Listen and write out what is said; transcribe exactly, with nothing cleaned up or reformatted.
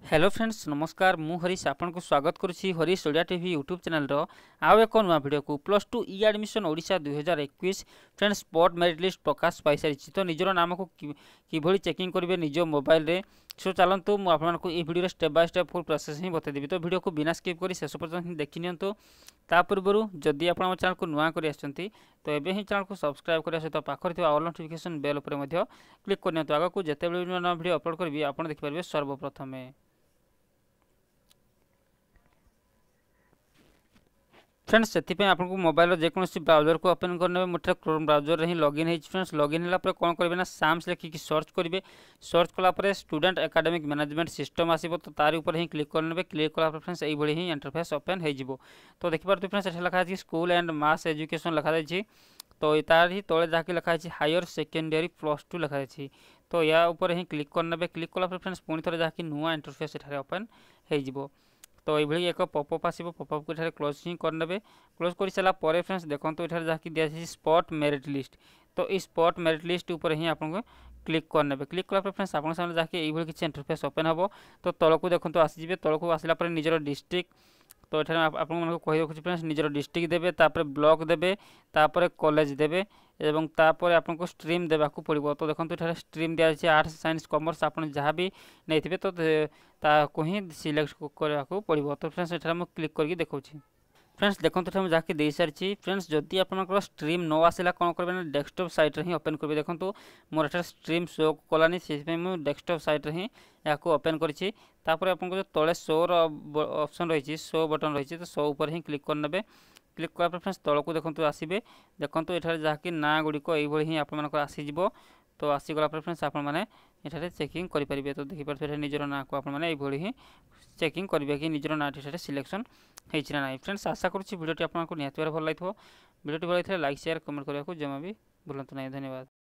Hello friends नमस्कार मु हरीश आपन को स्वागत करुच्ची Harish Odia TV YouTube channel रो आउ एक नुआ वीडियो को प्लस टू इ एडमिशन ओडिशा दुई हजार इक्कीस फ्रेंड्स स्पॉट मेरिट लिस्ट प्रकाश पाई सारी तो निजर नाम को किभली चेकिंग करेंगे निज मोबाइल रे सो चलतु मुझे आपको ये video step by step full process ही बतईदेवी तो वीडियो को बिना स्किप कर शेष पर्यटन देखी नियंतु ता पूर्व जदि आप चैनल को नुआ कर तो एबे ही चैनल को सब्सक्राइब करने सहित पाखर ऑल नोटिफिकेशन बेल उपर क्लिक करनी आगे को जिते नुआ वीडियो अपलोड करी आप देखिपारे सर्वप्रथम। फ्रेंड्स से आपको मोबाइल जेकोसी ब्राउजर को ओपन करने मोटे क्रोम ब्राउजर ही लॉगिन है फ्रेंड्स लॉगिन है कौन करेंगे ना साम्स लिखिक सर्च करेंगे सर्च कलापर स्टूडेंट एकेडमिक मैनेजमेंट सिस्टम आसो तो तार ऊपर ही क्लिक करेंगे क्लिक कलापर फ्रेंड्स यही ही इंटरफेस ओपन हो तो देखिए फ्रेंड्स ये लिखाई स्कूल एंड मास एजुकेशन लिखाई तो तार ही तले जहाँकि लिखाई हायर सेकेंडरी प्लस टू लिखाई तो या ऊपर ही क्लिक करने क्लिक कलापर फ्रेंड्स पुणी थे जहाँकि नुआ इंटरफेस ये ओपन हो तो ये एक पपअप आसो पपअप को क्लोज ही करने क्लोज कर सारापर फ्रेंड्स देखो ये जहाँकि दिखाई स्पॉट मेरिट लिस्ट तो इस स्पॉट मेरिट लिस्ट ऊपर ही आपको क्लिक करने क्लिक कलापर फ्रेंड्स आप जहाँकि ये किसी इंटरफेस ओपन हम तो तलक देखो आसीजे तलक आसला निजर डिस्ट्रिक्ट तो ये आपको कही रखुच्छी फ्रेंड्स निजर डिस्ट्रिक्ट देवे तापर ब्लॉक देवे तापर कॉलेज देवे एवं तापर आपको स्ट्रीम देवाक पड़ो तो देखो ये स्ट्रीम दिखाई आर्ट्स साइंस कॉमर्स आप जहाँ भी नहीं थे तो ताको ही सिलेक्ट करने पड़ो तो फ्रेंड्स ये मुझे क्लिक करके देखा फ्रेंड्स देखो तो जहाँकि दे सारी फ्रेंड्स जदि आपंकर स्ट्रीम न आसला कौन करेंगे ना डेस्कटॉप साइट ही ओपन करेंगे देखो मोर एट स्ट्रीम शो कलानी से डेस्कटॉप साइट ही या ओपन करी आपको तले शोर ऑप्शन रही शो बटन रही तो शो ऊपर ही क्लिक करने क्लिक कला फ्रेंड्स तलक देखो आसबे देखो ये जहाँकि ना गुड़िक यही आप आसीज तो आसीगला फ्रेंड्स आपने चेकिंग करेंगे तो देखिए निजर ना को आपने ही चेकिंग करेंगे कि निजर ना सिलेक्शन होना ना फ्रेंड्स आशा करुँच भिडियो आपको निहत भल लगे भिडियो भल लगे लाइक शेयर कमेंट करने को जमा भी भूलु ना धन्यवाद।